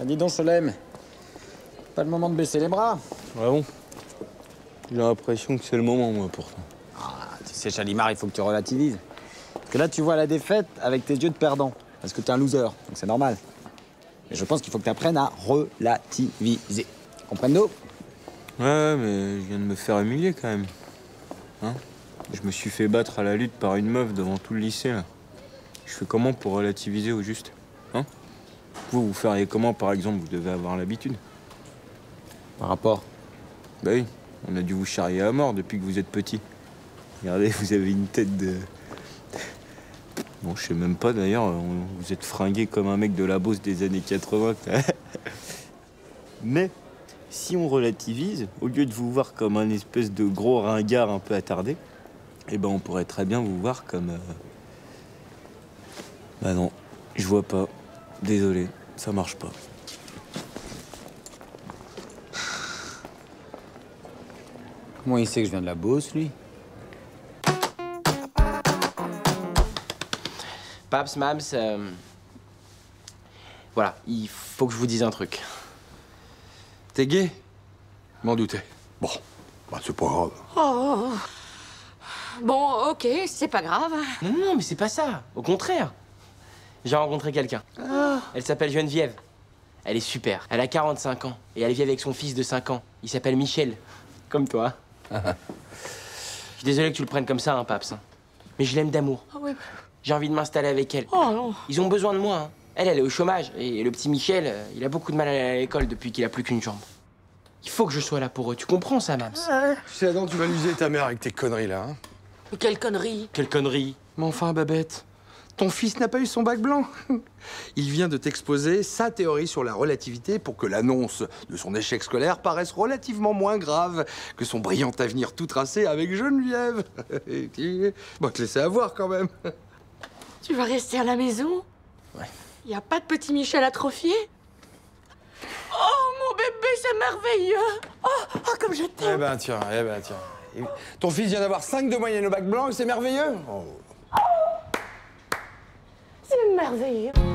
dis donc, Solem. Pas le moment de baisser les bras. Ah bon? J'ai l'impression que c'est le moment, moi, pourtant. Ah, tu sais, Chalimard, il faut que tu relativises. Parce que là, tu vois la défaite avec tes yeux de perdant. Parce que t'es un loser, donc c'est normal. Mais je pense qu'il faut que tu apprennes à relativiser. Comprends-nous? Ouais, mais je viens de me faire humilier, quand même. Hein? Je me suis fait battre à la lutte par une meuf devant tout le lycée, là. Je fais comment pour relativiser au juste? Hein? Vous feriez comment, par exemple? Vous devez avoir l'habitude. Par rapport? Bah oui, on a dû vous charrier à mort depuis que vous êtes petit. Regardez, vous avez une tête de... Bon, je sais même pas, d'ailleurs, vous êtes fringué comme un mec de la Beauce des années 80. Mais, si on relativise, au lieu de vous voir comme un espèce de gros ringard un peu attardé, eh ben on pourrait très bien vous voir comme... Bah non, je vois pas. Désolé, ça marche pas. Comment il sait que je viens de la Beauce, lui? Paps, Mams, voilà, il faut que je vous dise un truc. T'es gay? M'en doutais. Bon, bah c'est pas grave. Oh. Bon, ok, c'est pas grave. Non, mais c'est pas ça. Au contraire. J'ai rencontré quelqu'un. Elle s'appelle Geneviève. Elle est super. Elle a 45 ans. Et elle vit avec son fils de 5 ans. Il s'appelle Michel. Comme toi. Je suis désolé que tu le prennes comme ça, hein, Paps. Mais je l'aime d'amour. Ah ouais. J'ai envie de m'installer avec elle. Oh non. Ils ont besoin de moi. Hein. Elle est au chômage. Et le petit Michel, il a beaucoup de mal à aller à l'école depuis qu'il a plus qu'une jambe. Il faut que je sois là pour eux. Tu comprends ça, Mams? Tu sais, donc tu vas amuser ta mère avec tes conneries, là, hein? Mais quelle connerie. Quelle connerie. Mais enfin, Babette, ton fils n'a pas eu son bac blanc. Il vient de t'exposer sa théorie sur la relativité pour que l'annonce de son échec scolaire paraisse relativement moins grave que son brillant avenir tout tracé avec Geneviève. Bon, te laisser avoir quand même. Tu vas rester à la maison? Ouais. Y a pas de petit Michel atrophié? Oh, mon bébé, c'est merveilleux. Oh, comme je t'aime. Eh ben tiens. Ton fils vient d'avoir 5 de moyenne au bac blanc et c'est merveilleux. Oh. C'est merveilleux.